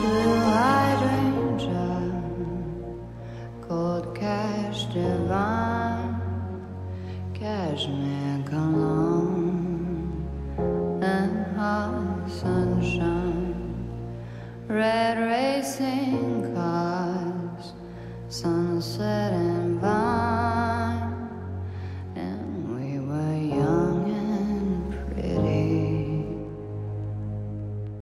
blue hydrangea, cold cash divine, cashmere cologne, and hot sunshine, red racing